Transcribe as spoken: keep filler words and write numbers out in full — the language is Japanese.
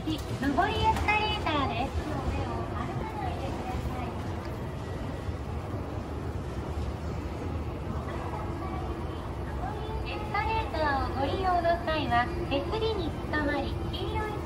ち上りエスカレーターです。エスカレーターをご利用の際は手すりにつかまり黄色い